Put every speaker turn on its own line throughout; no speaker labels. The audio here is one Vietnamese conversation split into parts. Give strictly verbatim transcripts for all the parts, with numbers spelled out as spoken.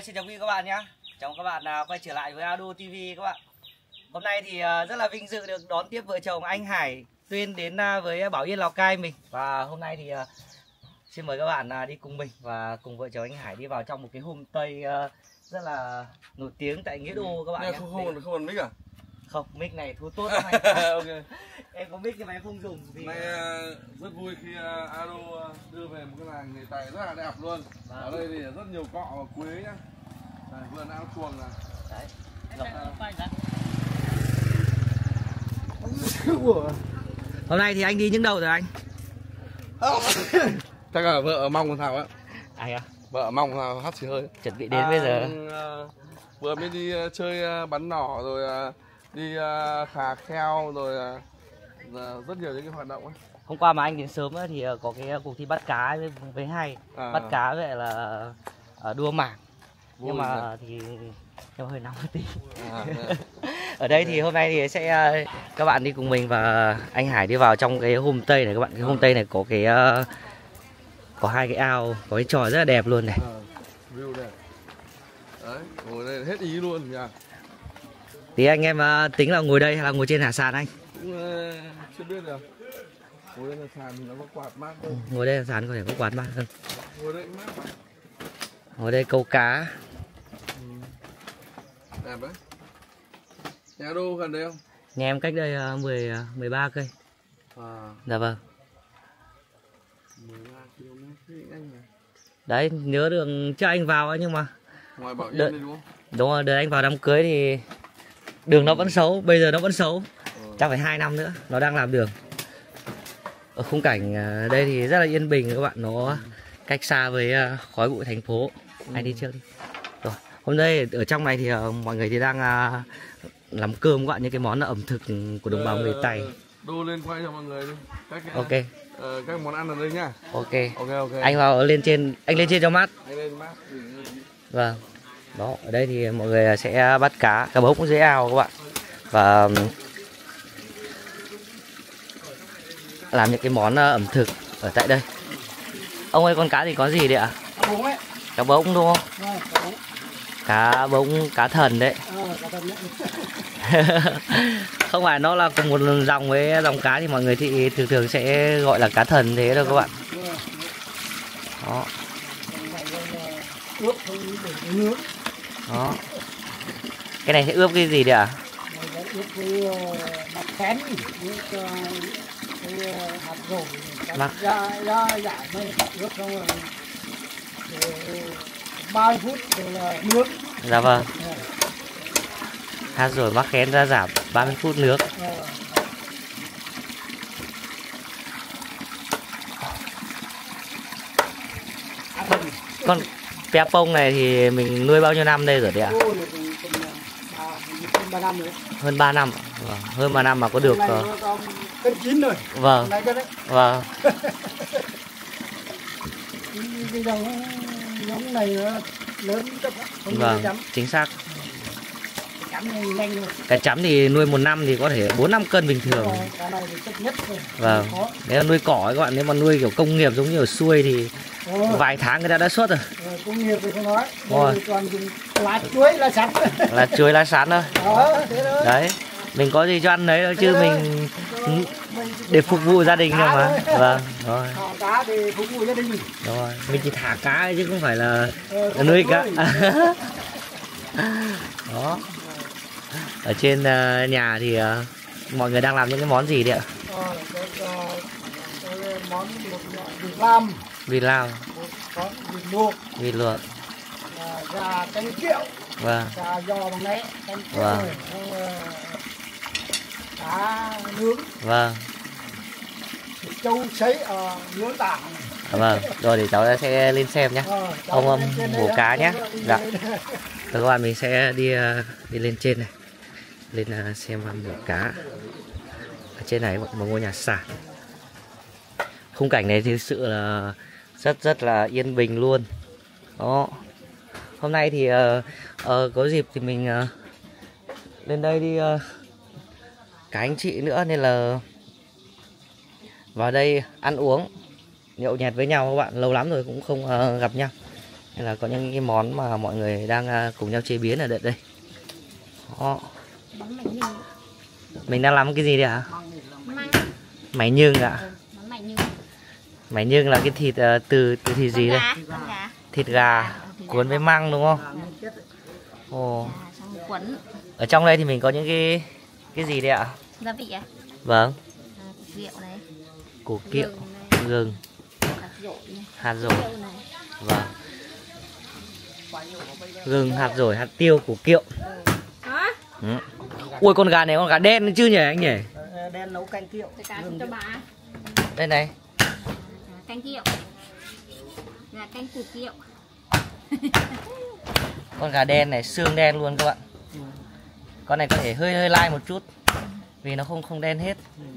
Hi, xin chào quý vị các bạn nhé. Chào mừng các bạn à, quay trở lại với Ado ti vi các bạn. Hôm nay thì à, rất là vinh dự được đón tiếp vợ chồng anh Hải Tuyên đến à, với Bảo Yên Lào Cai mình. Và hôm nay thì à, xin mời các bạn à, đi cùng mình và cùng vợ chồng anh Hải đi vào trong một cái homestay à, rất là nổi tiếng tại Nghĩa Đô các bạn nhé.
Không không không còn mic à?
Không, mic này thu tốt lắm anh.
Ok.
Em có mic nhưng mà em không dùng vì
Nay uh, rất vui khi uh, Ado uh, đưa về một cái làng nghề tày rất là đẹp luôn. Vâng. Ở đây thì rất nhiều cọ và quế nhá. Này, vườn ao chuồng này. Đấy.
Hôm nay thì anh đi những đâu rồi anh?
Chắc là vợ mong con Thảo á.
Ai à?
Vợ mong Thảo hắt xì hơi.
Chuẩn bị đến
à,
bây giờ.
Uh, vừa mới đi uh, chơi uh, bắn nỏ rồi uh, đi uh, khà kheo rồi uh, rất nhiều những cái hoạt động ấy.
Hôm qua mà anh đến sớm ấy, thì có cái cuộc thi bắt cá với, với hay à. Bắt cá vậy là uh, đua mảng. Vui nhưng mà rồi. Thì em hơi nóng một tí. À, ở đây thì hôm nay thì sẽ uh, các bạn đi cùng mình và anh Hải đi vào trong cái homestay này các bạn. Cái homestay này có cái uh, có hai cái ao, có cái tròi rất là đẹp luôn này.
À, view đẹp. Đấy, ngồi đây hết ý luôn nha.
Thì anh em uh, tính là ngồi đây hay là ngồi trên hạ sàn anh?
Cũng uh, chưa biết được. Ngồi đây là sàn thì nó có quạt mát thôi.
Ngồi đây là sàn có thể có quạt mát hơn.
Ngồi đây mát mà.
Ngồi đây câu cá.
Ừ. Đẹp đấy. Nhà Đô gần đây không?
Nhà em cách đây uh, mười, mười ba cây. À. Dạ vâng.
mười ba ki lô mét anh à.
Đấy, nhớ đường cho anh vào ấy nhưng mà
ngoài Bảo Yên
đợi,
đây đúng không?
Đúng rồi, đợi anh vào đám cưới thì đường nó vẫn xấu, bây giờ nó vẫn xấu. Ừ. Chắc phải hai năm nữa nó đang làm đường. Ở khung cảnh đây thì rất là yên bình các bạn, nó ừ. cách xa với khói bụi thành phố. Ừ. Anh đi trước đi. Rồi, hôm nay ở trong này thì uh, mọi người thì đang uh, làm cơm các bạn, những cái món ẩm thực của đồng bào người Tày.
Đô lên quay cho mọi người đi. Các,
ok.
Uh, các món ăn ở đây nhá.
Ok.
Ok ok.
Anh vào lên trên, anh lên trên cho mát.
Anh lên mát.
Vâng. Đó, ở đây thì mọi người sẽ bắt cá, cá bống cũng dưới ao các bạn. Và làm những cái món ẩm thực ở tại đây. Ông ơi, con cá thì có gì đấy ạ?
Cá bống ấy.
Cá bống đúng không?
Rồi, cá bống.
Cá bống, cá thần đấy. À, cá thần đấy. Không phải nó là cùng một dòng với dòng cá thì mọi người thì thường thường sẽ gọi là cá thần thế đâu các bạn. Đó.
Ướp nước.
Đó. Cái này sẽ ướp cái gì đấy ạ?
À? Ướp với mặt khén, ướp cái hạt dầu, ra ra giải thôi, ướp xong rồi ba mươi phút rồi là nước.
Dạ vâng. Hạt rồi mắc khén ra giảm ba mươi phút nước. Con pe pông này thì mình nuôi bao nhiêu năm đây rồi đấy ạ? Hơn ba năm. Vâng, hơn ba năm mà có được
cân chín rồi.
Vâng. Vâng.
Cái dòng giống này nó lớn cấp.
Vâng, chính xác. Cá chấm thì nuôi một năm thì có thể bốn năm cân bình thường. Vâng. Nếu là nuôi cỏ các bạn, nếu mà nuôi kiểu công nghiệp giống như ở xuôi thì vài tháng người ta đã xuất rồi.
Công nghiệp thì không nói. Rồi. Toàn lá chuối, lá sắn.
Lá chuối, lá sắn thôi. Đấy. Mình có gì cho ăn đấy thôi chứ mình để phục vụ gia đình thôi mà. Vâng, rồi.
Cá thì phục vụ gia đình.
Rồi, mình chỉ thả cá chứ không phải là nuôi cá. Đó. Ở trên uh, nhà thì uh, mọi người đang làm những cái món gì đấy ạ?
Ờ, cái, cái món vịt lam.
Vịt lam.
Có vịt luộc.
Vịt luộc.
Uh, gà canh kiệu.
Vâng.
Gà giò bằng né. Canh kiệu.
Vâng.
Rồi. Cá nướng.
Vâng.
Châu sấy uh, nướng tảng.
À, vâng. Rồi để cháu sẽ lên xem nhé. Ờ, ông um, mổ cá nhé. Dạ. Rồi các bạn, mình sẽ đi uh, đi lên trên này, lên uh, xem mổ cá. Ở trên này một ngôi nhà sàn. Khung cảnh này thực sự là rất rất là yên bình luôn. Đó. Hôm nay thì uh, uh, có dịp thì mình uh, lên đây đi uh, cả anh chị nữa nên là vào đây ăn uống nhậu nhẹt với nhau các bạn, lâu lắm rồi cũng không uh, gặp nhau. Đây là có những cái món mà mọi người đang cùng nhau chế biến ở đây. đây. Đó. Mình đang làm cái gì đấy ạ? Máy nhưng ạ. Máy nhưng là cái thịt uh, từ từ thịt gì đây? Thịt gà cuốn với măng đúng không? Ồ. Ở trong đây thì mình có những cái cái gì đây ạ?
Gia vị à?
Vâng.
Củ kiệu này.
Củ kiệu, gừng, hạt dổi. Vâng. Gừng, hạt dổi, hạt tiêu, củ kiệu. Ừ. Ui con gà này con gà đen chứ nhỉ anh nhỉ?
Đen nấu canh kiệu.
Cho bà.
Đây này.
Canh kiệu. Gà canh củ kiệu.
Con gà đen này, xương đen luôn các bạn. Con này có thể hơi hơi lai một chút vì nó không không đen hết.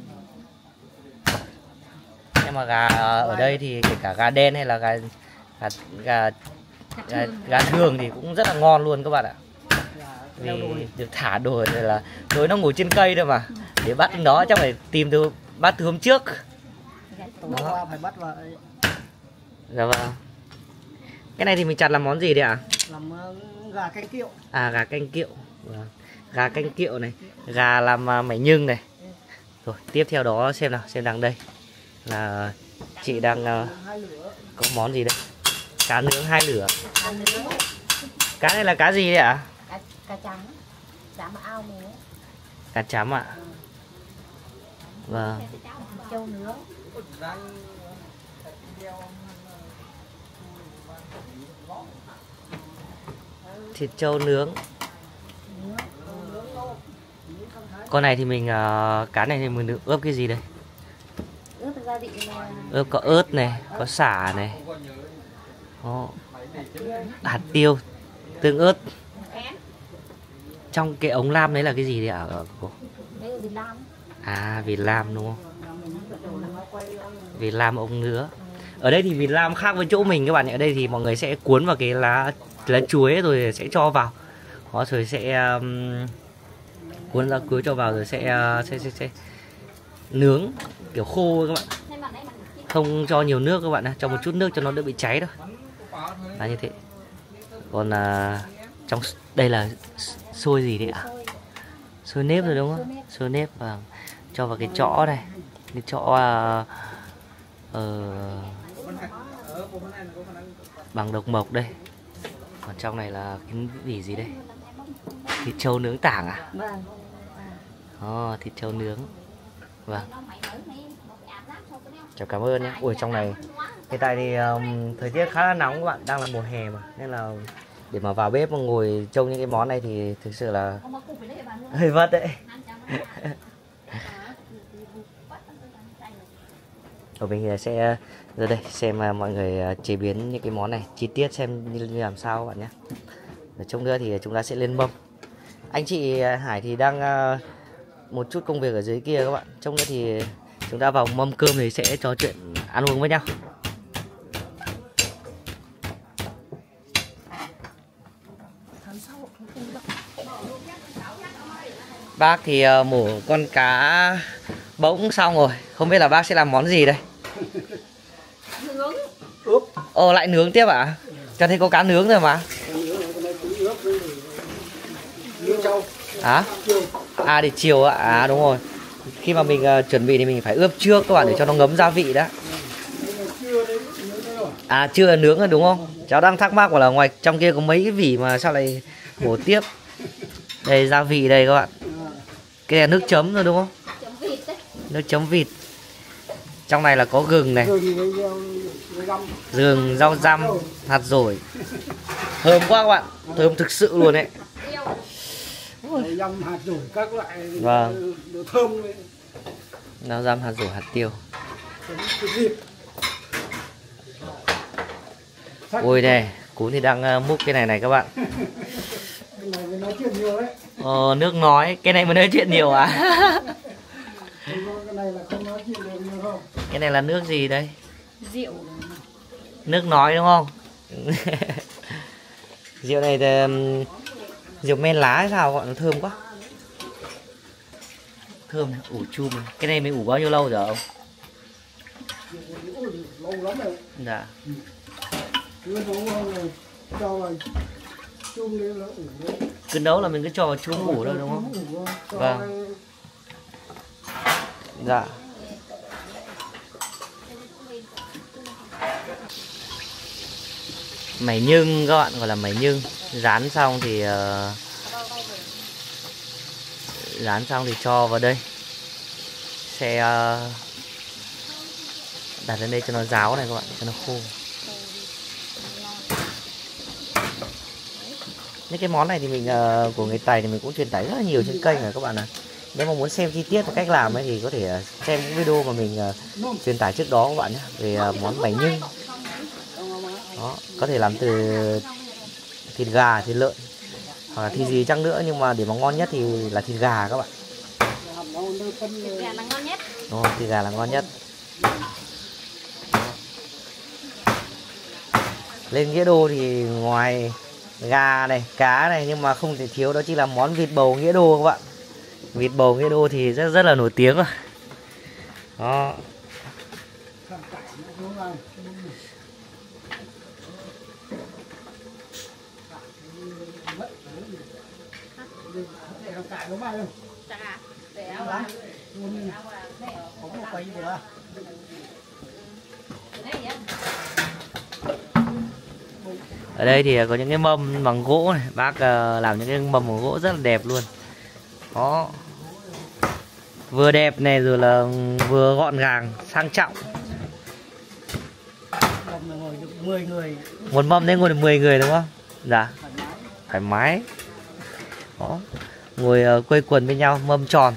Nhưng mà gà ở đây thì kể cả gà đen hay là gà gà gà, gà, gà thường thì cũng rất là ngon luôn các bạn ạ. Vì được thả đồi rồi là đồi nó ngồi trên cây thôi mà. Để bắt nó chắc phải tìm từ bắt từ hôm trước.
Đó. Phải bắt vào.
Dạ vâng. Cái này thì mình chặt làm món gì đấy ạ? À?
Làm uh, gà canh kiệu.
À gà canh kiệu. Vâng. Gà canh kiệu này, gà làm uh, mẻ nhưng này. Rồi tiếp theo đó xem nào, xem đằng đây là chị đang uh, có món gì đây? Cá nướng hai lửa. Cá này là cá gì đấy ạ? À?
Cá, cá trắng, cá mà ao nữa.
Cá chấm ạ. À? Vâng.
Trâu nướng.
Thịt trâu nướng. Con này thì mình uh, cá này thì mình được ướp cái gì đây?
Ướp gia vị là...
Ướp có ớt này, có sả này. Đó. Hạt tiêu, tương ớt. Trong cái ống lam đấy là cái gì đấy ạ cô?
Đấy là vịt lam.
À vịt lam đúng không? Vịt lam ống nứa. Ở đây thì vịt lam khác với chỗ mình các bạn. Ở đây thì mọi người sẽ cuốn vào cái lá lá chuối rồi sẽ cho vào. Đó rồi sẽ um, cuốn lá chuối cho vào rồi sẽ, uh, sẽ, sẽ, sẽ nướng kiểu khô các bạn. Không cho nhiều nước các bạn ạ, cho một chút nước cho nó đỡ bị cháy thôi. Là như thế. Còn uh, trong đây là xôi gì đấy ạ? Xôi nếp rồi đúng không? Xôi nếp và cho vào cái chõ này, cái chõ uh, uh, bằng độc mộc đây. Còn trong này là cái vị gì đây? Thịt trâu nướng tảng à?
Vâng.
Oh, thịt trâu nướng. Vâng. Chào cảm ơn nhé. Ui trong này hiện tại thì um, thời tiết khá là nóng các bạn, đang là mùa hè mà nên là để mà vào bếp mà ngồi trông những cái món này thì thực sự là hơi vất đấy. Rồi mình sẽ ra đây xem mọi người chế biến những cái món này chi tiết xem như làm sao các bạn nhé. Ở trong nữa thì chúng ta sẽ lên mâm. Anh chị Hải thì đang một chút công việc ở dưới kia các bạn. Trong nữa thì chúng ta vào mâm cơm thì sẽ trò chuyện ăn uống với nhau. Bác thì uh, mổ con cá bỗng xong rồi, không biết là bác sẽ làm món gì đây?
Nướng.
Ướp.
Ồ lại nướng tiếp ạ? À? Cho thấy có cá nướng rồi mà. Hả? À để chiều ạ? À đúng rồi. Khi mà mình uh, chuẩn bị thì mình phải ướp trước các bạn để cho nó ngấm gia vị đó. À chưa nướng rồi đúng không? Cháu đang thắc mắc là ngoài trong kia có mấy cái vỉ mà sao lại mổ tiếp. Đây gia vị đây các bạn. Cái này là nước chấm rồi đúng không?
Chấm vịt đấy.
Nước chấm vịt. Trong này là có gừng này. Gừng, rau răm, hạt dổi. Thơm quá các bạn. Thơm thực sự luôn đấy.
Răm hạt dổi các loại
vâng.
đồ thơm đấy.
Rau răm, hạt dổi, hạt tiêu. Ôi đây, Cún thì đang uh, múc cái này này các bạn.
Cái này mới nói chuyện nhiều đấy.
Ờ, nước nói, cái này mới nói chuyện nhiều à?
Cái này là không nói chuyện nhiều không?
Cái này là nước gì đây?
Rượu.
Nước nói đúng không? Rượu này thì um, rượu men lá hay sao gọi nó thơm quá. Thơm này, ủ chum này. Cái này mình ủ bao nhiêu lâu rồi ông?
Lâu lắm rồi.
Dạ.
cứ nấu rồi cho vào chung lên là ủ đấy.
Cứ nấu là mình cứ cho vào chung ủ thôi đúng không? Vâng. Dạ. Mày nhưng các bạn, gọi là mày nhưng. Rán xong thì uh, rán xong thì cho vào đây. Sẽ uh, đặt lên đây cho nó ráo này các bạn, cho nó khô. Những cái món này thì mình uh, của người Tày thì mình cũng truyền tải rất là nhiều trên kênh rồi các bạn ạ. Nếu mà muốn xem chi tiết và cách làm ấy thì có thể xem những video mà mình uh, truyền tải trước đó các bạn nhé, về uh, món mày nhưng. Đó, có thể làm từ thịt gà, thịt lợn hoặc là thịt gì chăng nữa, nhưng mà để mà ngon nhất thì là thịt gà các bạn.
Thịt gà là ngon nhất.
Đúng rồi, thịt gà là ngon nhất. Lên Nghĩa Đô thì ngoài gà này, cá này, nhưng mà không thể thiếu đó chính là món vịt bầu Nghĩa Đô các bạn. Vịt bầu Nghĩa Đô thì rất rất là nổi tiếng rồi. Đó. Ở đây thì có những cái mâm bằng gỗ này, bác uh, làm những cái mâm bằng gỗ rất là đẹp luôn. Đó. Vừa đẹp này rồi là vừa gọn gàng, sang trọng.
mười người.
Một mâm đấy ngồi được mười người đúng không? Dạ. Thoải mái. Đó. Ngồi uh, quây quần với nhau, mâm tròn.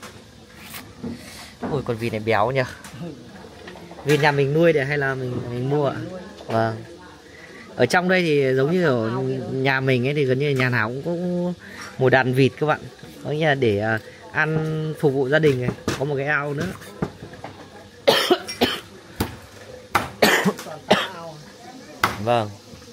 Ôi con vịt này béo nhỉ. Vịt nhà mình nuôi để hay là mình mình mua ạ? Vâng. Ở trong đây thì giống như ở nhà mình ấy thì gần như nhà nào cũng có một đàn vịt các bạn. Có nghĩa là để uh, ăn phục vụ gia đình này, có một cái ao nữa. Vâng.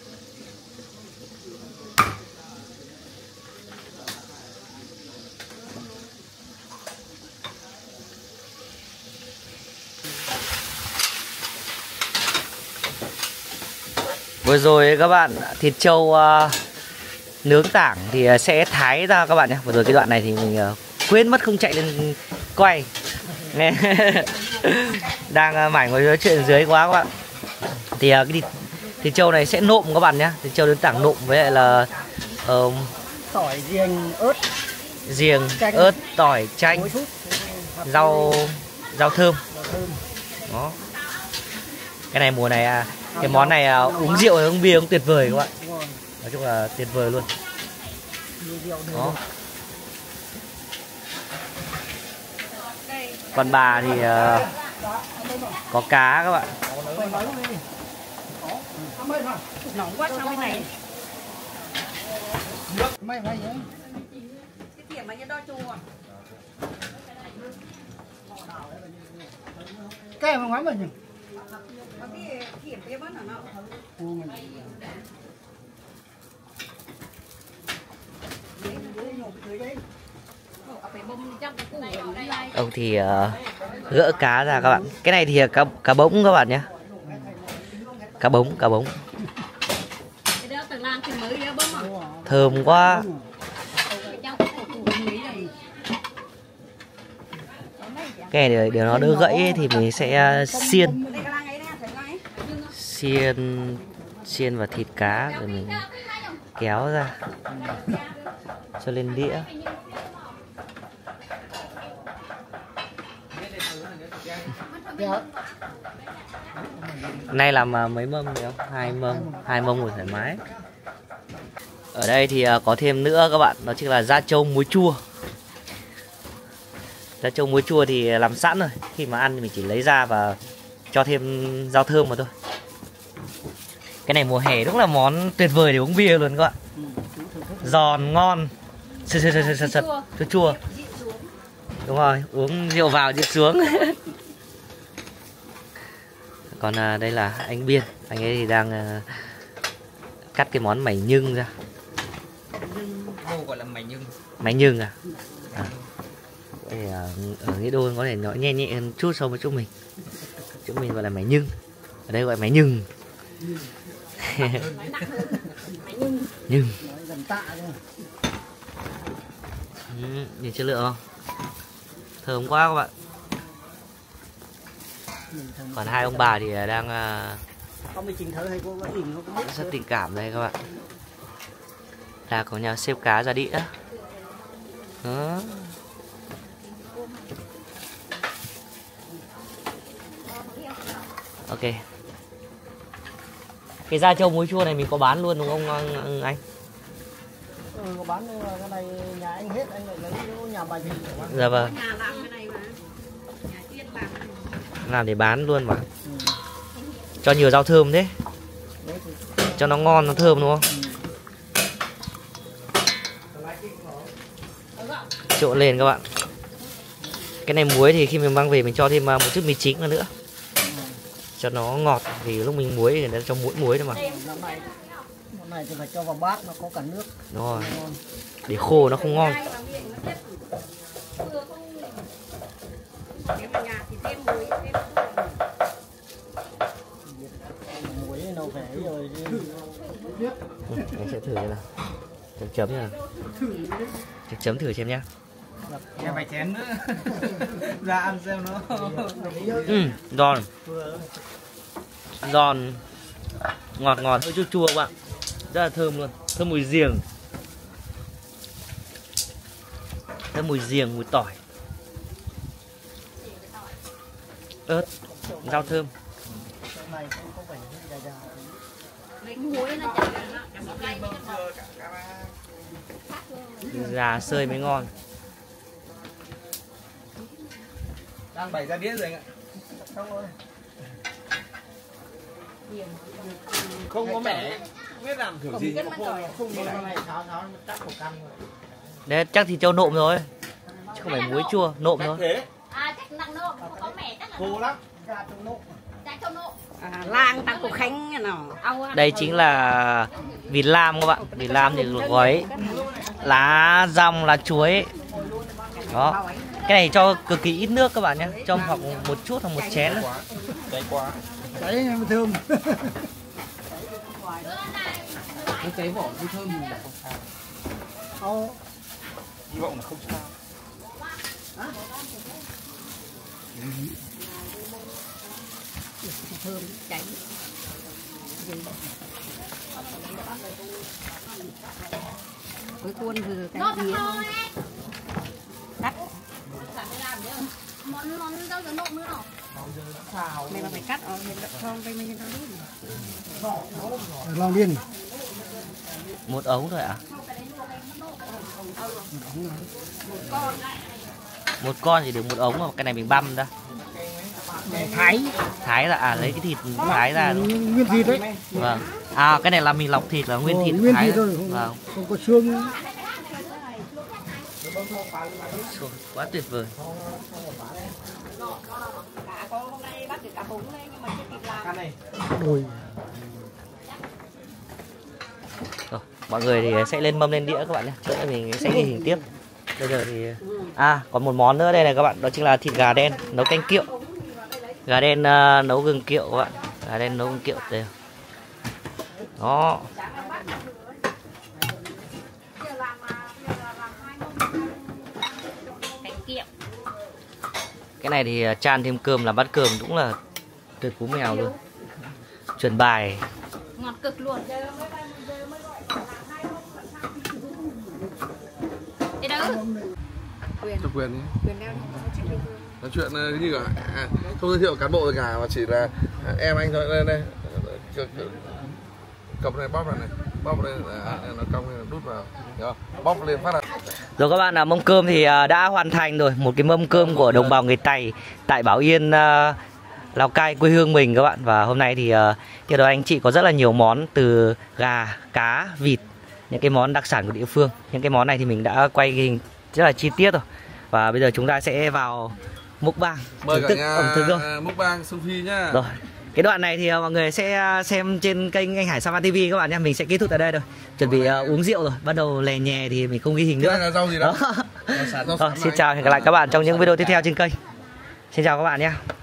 Vừa rồi các bạn, thịt trâu uh, nướng tảng thì uh, sẽ thái ra các bạn nhé. Vừa rồi cái đoạn này thì mình uh, quên mất không chạy lên quay. Nghe đang uh, mải ngồi nói chuyện dưới quá các bạn. Thì uh, cái thịt, thịt trâu này sẽ nộm các bạn nhé. Thịt trâu nướng tảng nộm với lại là uh,
Tỏi, riềng, ớt,
riềng,
chanh,
ớt, tỏi, chanh, rau rau thơm. Đó. Cái này mùa này à, cái món này à, uống rượu uống bia cũng tuyệt vời các bạn. Nói chung là tuyệt vời luôn. Đó. Còn bà thì uh, có cá các bạn.
Nóng quá sao bên này.
Mày mày nhớ.
Cái kiểm mà như đo chua.
Cái mà ngoái mình nhỉ?
Cái kiểm kia vẫn ở nào.
Ông thì uh, gỡ cá ra các bạn. Cái này thì cá cá bống các bạn nhé. Cá bống, cá bống. Thơm quá. Cái này để, để nó đỡ gãy ấy, thì mình sẽ xiên xiên xiên vào thịt cá rồi mình kéo ra cho lên đĩa. Nay làm mấy mâm được không? Hai mâm, hai mâm ngồi thoải mái. Ở đây thì có thêm nữa các bạn, đó chính là da trâu muối chua. Da trâu muối chua thì làm sẵn rồi, khi mà ăn thì mình chỉ lấy ra và cho thêm rau thơm vào thôi. Cái này mùa hè đúng là món tuyệt vời để uống bia luôn các bạn. Giòn ngon, sật sật sật sật sật, chua chua. Đúng rồi, uống rượu vào rượu xuống. Còn à, đây là anh Biên, anh ấy thì đang à, cắt cái món mày nhưng ra.
Đô gọi là mày nhưng.
Mày nhưng à? À. Đây, à, ở Nghĩa Đô có thể nói nhẹ nhẹ hơn chút so với chỗ mình. Chỗ mình gọi là mày nhưng, ở đây gọi là mày nhưng. Nhưng
gần tạ thôi.
ừ, nhìn chất lượng không? Thơm quá các bạn. Còn hai ông bà thì đang uh,
Có mấy trình thơ hay cô có hình không có biết.
rất tình cảm đây các bạn. Là có nhà xếp cá ra đĩa. Đó. Ok. Cái da trâu muối chua này mình có bán luôn đúng không anh?
Ừ, có bán nhưng mà cái này nhà anh hết, anh lại lấy nhà bà gì để bán.
Dạ vâng.
Nhà làm cái này mà. Nhà chuyên làm.
Làm để bán luôn mà. Ừ. Cho nhiều rau thơm thế. Cho nó ngon, nó thơm đúng không? Ừ. Trộn lên các bạn. Cái này muối thì khi mình mang về mình cho thêm một chút mì chính nữa. Cho nó ngọt, vì lúc mình muối thì nó cho muối muối thôi mà.
Năm nay, năm này thì phải cho vào bát, nó có cả nước.
Đúng rồi. Để khô nó không ngon.
Muối nấu phải rồi chứ.
Ừ, mình sẽ thử đây nào. Chấm chấm nha. Chấm chấm thử xem nhá.
Em phải chén nữa. Ra ăn xem nó.
Ừ, giòn. Giòn. Ngọt ngọt, hơi chua chua các bạn. Rất là thơm luôn. Thơm mùi giềng. Thơm mùi giềng, mùi tỏi. Ớt, rau thơm. Gà sơi mới ngon.
Đang bày ra đĩa rồi anh ạ. Không có mẻ, không biết làm kiểu gì. Không có này tháo tháo chắc một căn rồi.
Đấy chắc thì châu nộm rồi. Chứ không phải muối chua, nộm thôi.
À chắc nặng nộm, có mẻ chắc là
khô lắm.
Chắc châu nộm.
À, lang tăng củ khánh như nào.
Đây chính là vịt lam các bạn. Vịt lam thì gói lá rong, lá chuối. Đó. Cái này cho cực kỳ ít nước các bạn nhé. Cho hoặc một chút hoặc một chén.
Cháy quá.
Cháy em thơm.
Cái cháy vỏ cái thơm thì là không sao. Hy vọng là không sao.
Thơm cháy. Với khuôn vừa cái gì cắt.
Món món đâu có nộm nữa nào.
Mày mà phải cắt ở hiện đất không đây mình nó đi.
Long Biên.
Một ống thôi ạ? À? Một con thì được một ống mà cái này mình băm ra.
Thái.
Thái ra à, lấy cái thịt thái ra đúng không?
Nguyên thịt đấy.
Vâng. À cái này là mình lọc thịt là nguyên
Ồ,
thịt
nguyên
thái
thịt thôi,
không, vâng.
Không có xương.
Quá tuyệt vời.
Rồi.
Rồi, mọi người thì sẽ lên mâm lên đĩa các bạn nhé. Chỗ này mình sẽ ghi hình tiếp. Bây giờ thì à còn một món nữa đây này các bạn, đó chính là thịt gà đen nấu canh kiệu. Gà đen uh, nấu gừng kiệu các bạn. Gà đen nấu gừng kiệu đây. Đó. Cái này thì chan thêm cơm làm bát cơm cũng là tuyệt cú mèo luôn. Chuẩn bài.
Ngọt cực luôn. Đây đâu?
Cho quyền đi. Nói chuyện cái gì cả. À, không giới thiệu cán bộ rồi cả mà chỉ là à, em anh thôi. Đây đây. Cầm này bóp này này. Bóp đây à, nó cong này đút vào. Đó. Bóp lên phát là.
Rồi các bạn, là mâm cơm thì đã hoàn thành rồi. Một cái mâm cơm của đồng bào người Tày tại Bảo Yên, Lào Cai, quê hương mình các bạn. Và hôm nay thì theo đó anh chị có rất là nhiều món từ gà, cá, vịt, những cái món đặc sản của địa phương. Những cái món này thì mình đã quay hình rất là chi tiết rồi. Và bây giờ chúng ta sẽ vào mukbang,
mời
thưởng
cả
thức
nhà
ẩm thực thôi.
mukbang Sophie nhá.
Rồi. Cái đoạn này thì mọi người sẽ xem trên kênh Anh Hải Sapa ti vi các bạn nhé. Mình sẽ kết thúc tại đây rồi. Chuẩn bị uh, uống rượu rồi. Bắt đầu lè nhè thì mình không ghi hình nữa.
Đây là rau gì đó?
Đó. Rồi, xin chào, hẹn gặp lại các bạn trong những video tiếp theo trên kênh. Xin chào các bạn nhé.